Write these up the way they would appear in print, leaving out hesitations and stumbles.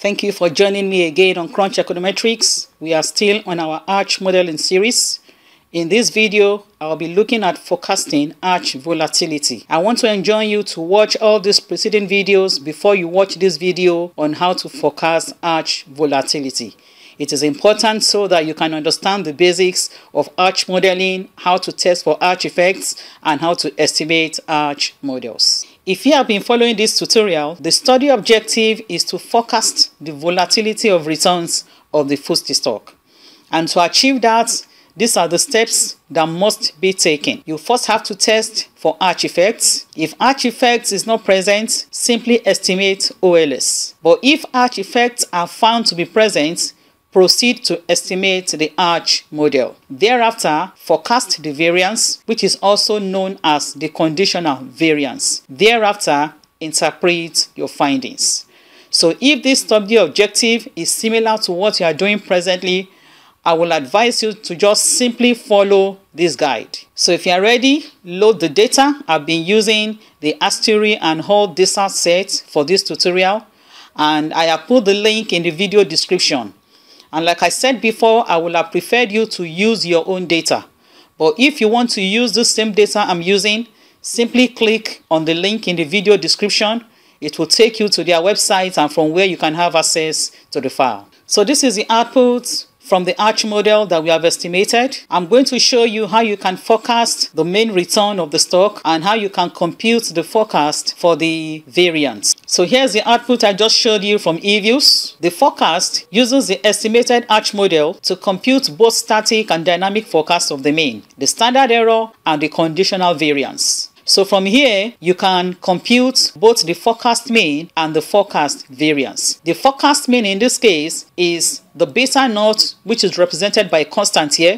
Thank you for joining me again on Crunch Econometrics. We are still on our ARCH modeling series. In this video, I'll be looking at forecasting ARCH volatility. I want to enjoin you to watch all these preceding videos before you watch this video on how to forecast ARCH volatility. It is important so that you can understand the basics of ARCH modeling, how to test for ARCH effects, and how to estimate ARCH models. If you have been following this tutorial, the study objective is to forecast the volatility of returns of the FTSE stock. And to achieve that, these are the steps that must be taken. You first have to test for ARCH effects. If ARCH effects is not present, simply estimate OLS. But if ARCH effects are found to be present, proceed to estimate the ARCH model. Thereafter, forecast the variance, which is also known as the conditional variance. Thereafter, interpret your findings. So if this study objective is similar to what you are doing presently, I will advise you to just simply follow this guide. So if you are ready, load the data. I've been using the Astery and Hall data set for this tutorial, and I have put the link in the video description. And like I said before, I would have preferred you to use your own data. But if you want to use the same data I'm using, simply click on the link in the video description. It will take you to their website and from where you can have access to the file. So this is the output from the ARCH model that we have estimated. I'm going to show you how you can forecast the main return of the stock and how you can compute the forecast for the variance. So here's the output I just showed you from EViews. The forecast uses the estimated ARCH model to compute both static and dynamic forecasts of the mean, the standard error, and the conditional variance. So from here, you can compute both the forecast mean and the forecast variance. The forecast mean in this case is the beta naught, which is represented by a constant here,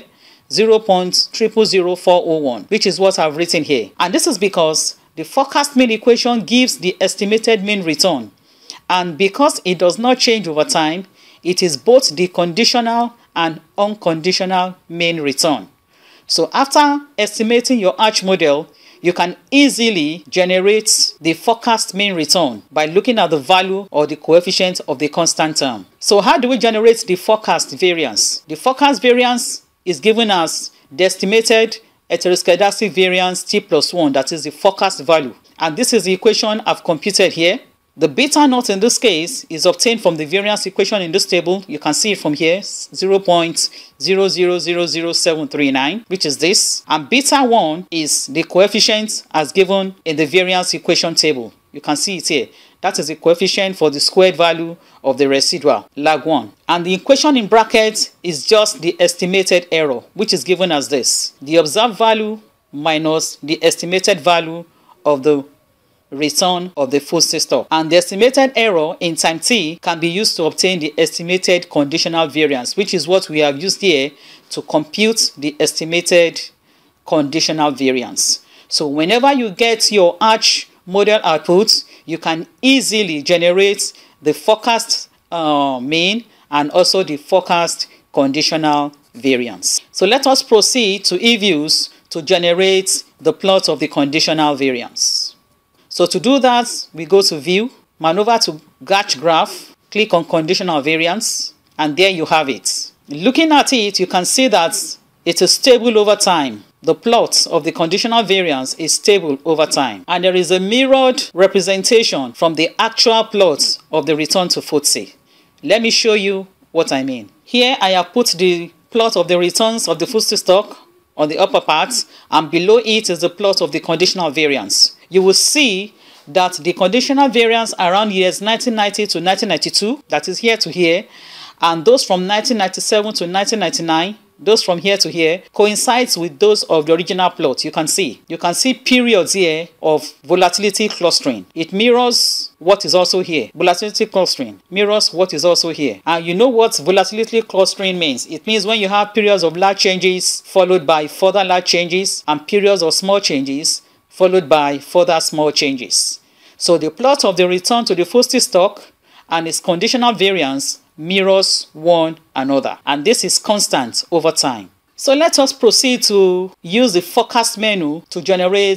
0.000401, which is what I've written here. And this is because the forecast mean equation gives the estimated mean return. And because it does not change over time, it is both the conditional and unconditional mean return. So after estimating your ARCH model, you can easily generate the forecast mean return by looking at the value or the coefficient of the constant term. So how do we generate the forecast variance? The forecast variance is given as the estimated heteroscedastic variance t plus 1, that is the forecast value. And this is the equation I've computed here. The beta naught in this case is obtained from the variance equation in this table. You can see it from here, 0.0000739, which is this. And beta 1 is the coefficient as given in the variance equation table. You can see it here. That is the coefficient for the squared value of the residual, lag 1. And the equation in brackets is just the estimated error, which is given as this. The observed value minus the estimated value of the return of the FTSE stock. And the estimated error in time t can be used to obtain the estimated conditional variance, which is what we have used here to compute the estimated conditional variance. So whenever you get your ARCH model output, you can easily generate the forecast mean and also the forecast conditional variance. So let us proceed to EViews to generate the plot of the conditional variance. So to do that, we go to View, maneuver to GARCH graph, click on Conditional Variance, and there you have it. Looking at it, you can see that it is stable over time. The plot of the conditional variance is stable over time. And there is a mirrored representation from the actual plot of the return to FTSE. Let me show you what I mean. Here I have put the plot of the returns of the FTSE stock on the upper part, and below it is the plot of the conditional variance. You will see that the conditional variance around years 1990 to 1992, that is here to here, and those from 1997 to 1999, those from here to here, coincides with those of the original plot. You can see periods here of volatility clustering. It mirrors what is also here. Volatility clustering mirrors what is also here. And you know what volatility clustering means. It means when you have periods of large changes followed by further large changes and periods of small changes followed by further small changes. So the plot of the return to the FTSE stock and its conditional variance mirrors one another, and this is constant over time. So let us proceed to use the forecast menu to generate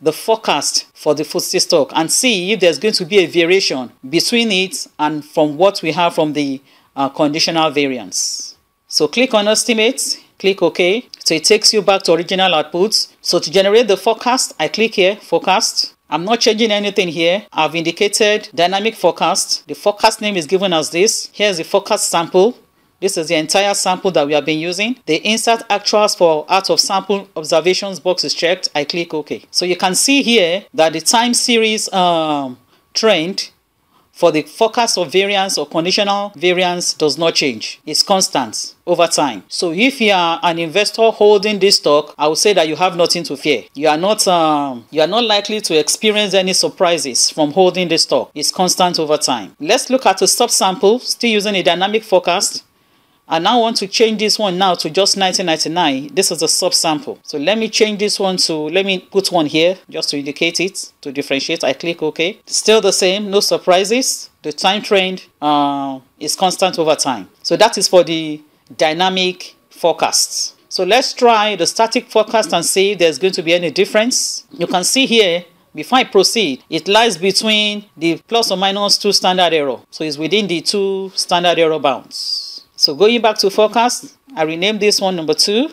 the forecast for the FTSE stock and see if there's going to be a variation between it and from what we have from the conditional variance. So click on estimate, click OK. So it takes you back to original outputs. So to generate the forecast, I click here, forecast. I'm not changing anything here. I've indicated dynamic forecast. The forecast name is given as this. Here's the forecast sample. This is the entire sample that we have been using. The insert actuals for out of sample observations box is checked. I click OK. So you can see here that the time series trend for the forecast of variance or conditional variance does not change. It's constant over time. So if you are an investor holding this stock, I would say that you have nothing to fear. You are not likely to experience any surprises from holding this stock. It's constant over time. Let's look at a subsample, still using a dynamic forecast. I now want to change this one now to just 1999. This is a subsample. So let me change this one to, let me put one here just to indicate it, to differentiate. I click OK. Still the same, no surprises. The time trend is constant over time. So that is for the dynamic forecasts. So let's try the static forecast and see if there's going to be any difference. You can see here, before I proceed, it lies between the plus or minus 2 standard error. So it's within the 2 standard error bounds. So going back to forecast, I rename this one number 2.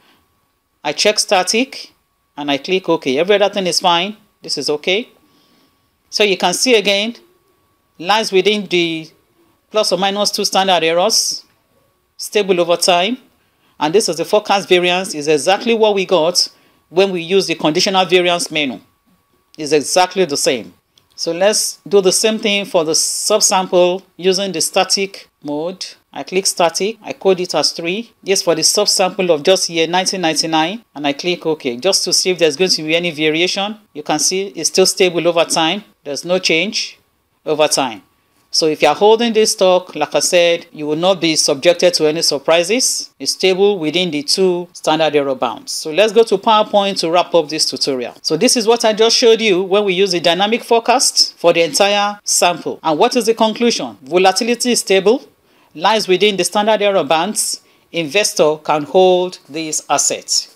I check static and I click OK. Every other thing is fine. This is OK. So you can see again, lies within the plus or minus 2 standard errors, stable over time. And this is the forecast variance, is exactly what we got when we use the conditional variance menu. It's exactly the same. So let's do the same thing for the subsample using the static mode. I click static, I code it as 3. Yes, for the subsample of just year 1999, and I click OK, just to see if there's going to be any variation. You can see it's still stable over time. There's no change over time. So if you're holding this stock, like I said, you will not be subjected to any surprises. It's stable within the 2 standard error bounds. So let's go to PowerPoint to wrap up this tutorial. So this is what I just showed you when we use the dynamic forecast for the entire sample. And what is the conclusion? Volatility is stable, lies within the standard error bands. Investor can hold these assets.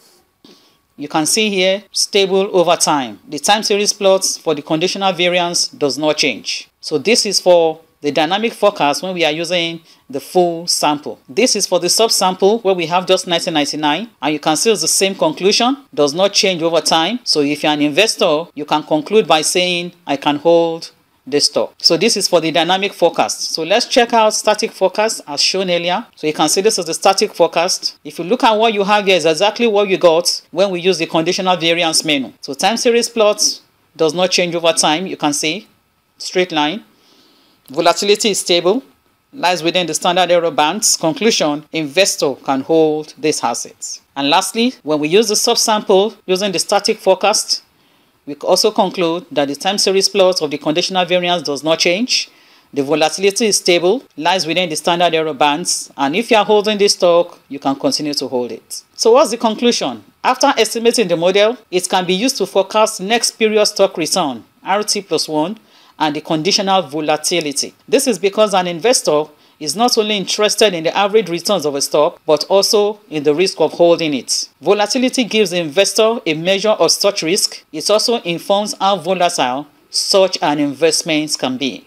You can see here, stable over time. The time series plots for the conditional variance does not change. So this is for the dynamic forecast when we are using the full sample. This is for the subsample where we have just 1999, and you can see it's the same conclusion, does not change over time. So if you're an investor, you can conclude by saying, I can hold this stock. So this is for the dynamic forecast. So let's check out static forecast as shown earlier. So you can see this is the static forecast. If you look at what you have here, is exactly what you got when we use the conditional variance menu. So time series plots does not change over time. You can see straight line. Volatility is stable, lies within the standard error bands. Conclusion, investor can hold these assets. And lastly, when we use the subsample using the static forecast, we also conclude that the time series plot of the conditional variance does not change. The volatility is stable, lies within the standard error bands, and if you are holding this stock, you can continue to hold it. So what's the conclusion? After estimating the model, it can be used to forecast next period stock return, RT+1, and the conditional volatility. This is because an investor is not only interested in the average returns of a stock, but also in the risk of holding it. Volatility gives the investor a measure of such risk. It also informs how volatile such an investment can be.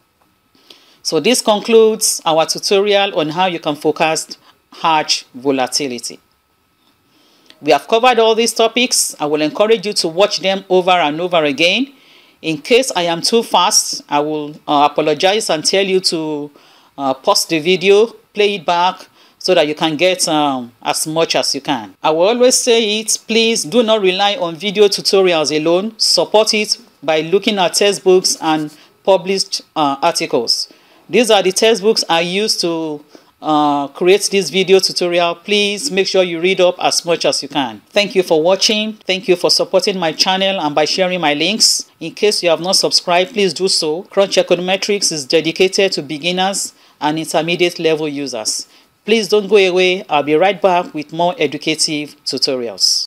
So this concludes our tutorial on how you can forecast ARCH volatility. We have covered all these topics. I will encourage you to watch them over and over again. In case I am too fast, I will apologize and tell you to pause the video, play it back so that you can get as much as you can. I will always say it, please do not rely on video tutorials alone. Support it by looking at textbooks and published articles. These are the textbooks I use to create this video tutorial. Please make sure you read up as much as you can. Thank you for watching. Thank you for supporting my channel and by sharing my links. In case you have not subscribed, please do so. Crunch Econometrics is dedicated to beginners and intermediate level users. Please don't go away. I'll be right back with more educative tutorials.